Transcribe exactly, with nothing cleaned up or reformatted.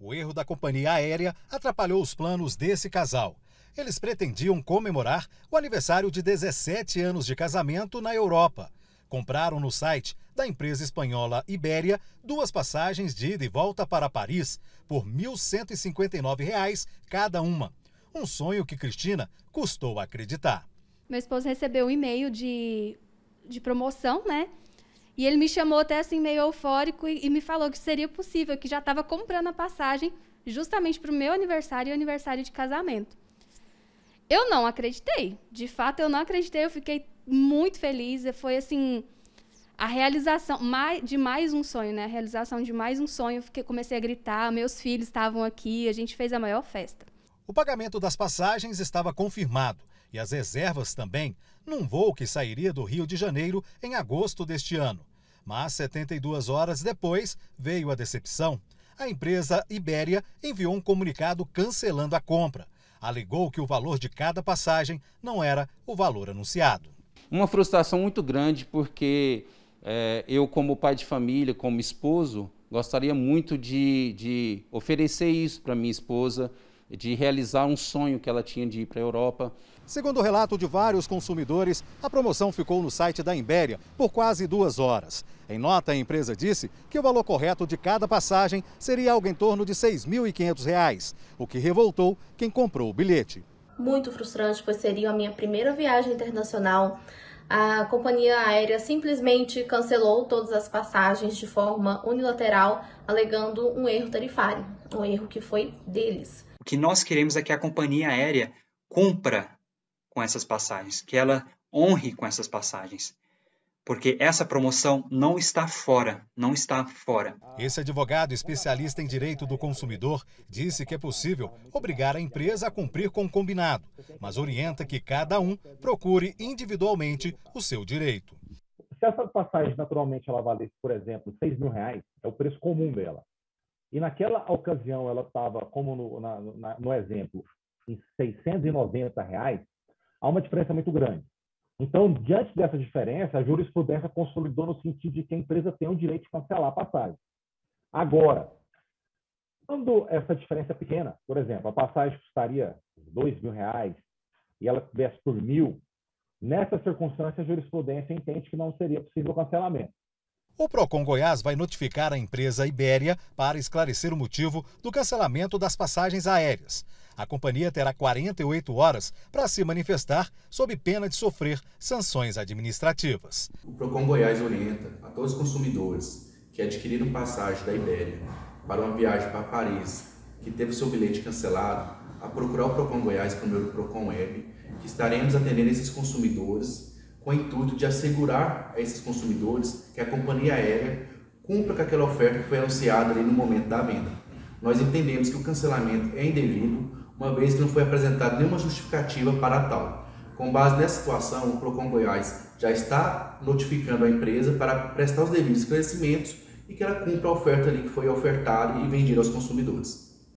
O erro da companhia aérea atrapalhou os planos desse casal. Eles pretendiam comemorar o aniversário de dezessete anos de casamento na Europa. Compraram no site da empresa espanhola Iberia duas passagens de ida e volta para Paris por mil cento e cinquenta e nove reais cada uma. Um sonho que Cristina custou acreditar. Meu esposo recebeu um e-mail de, de promoção, né? E ele me chamou até assim meio eufórico e, e me falou que seria possível, que já estava comprando a passagem justamente para o meu aniversário e o aniversário de casamento. Eu não acreditei. De fato, eu não acreditei. Eu fiquei muito feliz. Foi assim, a realização de mais um sonho, né? A realização de mais um sonho. Eu fiquei, comecei a gritar, meus filhos estavam aqui, a gente fez a maior festa. O pagamento das passagens estava confirmado e as reservas também, num voo que sairia do Rio de Janeiro em agosto deste ano. Mas setenta e duas horas depois veio a decepção. A empresa Iberia enviou um comunicado cancelando a compra. Alegou que o valor de cada passagem não era o valor anunciado. Uma frustração muito grande porque é, eu, como pai de família, como esposo, gostaria muito de, de oferecer isso para minha esposa, de realizar um sonho que ela tinha de ir para a Europa. Segundo o relato de vários consumidores, a promoção ficou no site da Iberia por quase duas horas. Em nota, a empresa disse que o valor correto de cada passagem seria algo em torno de seis mil e quinhentos reais, o que revoltou quem comprou o bilhete. Muito frustrante, pois seria a minha primeira viagem internacional. A companhia aérea simplesmente cancelou todas as passagens de forma unilateral, alegando um erro tarifário, um erro que foi deles. O que nós queremos é que a companhia aérea cumpra com essas passagens, que ela honre com essas passagens. Porque essa promoção não está fora, não está fora. Esse advogado especialista em direito do consumidor disse que é possível obrigar a empresa a cumprir com o combinado, mas orienta que cada um procure individualmente o seu direito. Se essa passagem naturalmente ela valesse, por exemplo, seis mil reais, é o preço comum dela, e naquela ocasião ela estava, como no, na, na, no exemplo, em seiscentos e noventa reais, há uma diferença muito grande. Então, diante dessa diferença, a jurisprudência consolidou no sentido de que a empresa tem o direito de cancelar a passagem. Agora, quando essa diferença é pequena, por exemplo, a passagem custaria dois mil reais e ela tivesse por mil, nessa circunstância a jurisprudência entende que não seria possível o cancelamento. O Procon Goiás vai notificar a empresa Iberia para esclarecer o motivo do cancelamento das passagens aéreas. A companhia terá quarenta e oito horas para se manifestar sob pena de sofrer sanções administrativas. O Procon Goiás orienta a todos os consumidores que adquiriram passagem da Iberia para uma viagem para Paris, que teve seu bilhete cancelado, a procurar o Procon Goiás por meio do Procon Web, que estaremos atendendo esses consumidores com o intuito de assegurar a esses consumidores que a companhia aérea cumpra com aquela oferta que foi anunciada ali no momento da venda. Nós entendemos que o cancelamento é indevido, uma vez que não foi apresentada nenhuma justificativa para tal. Com base nessa situação, o Procon Goiás já está notificando a empresa para prestar os devidos esclarecimentos e que ela cumpra a oferta ali que foi ofertada e vendida aos consumidores.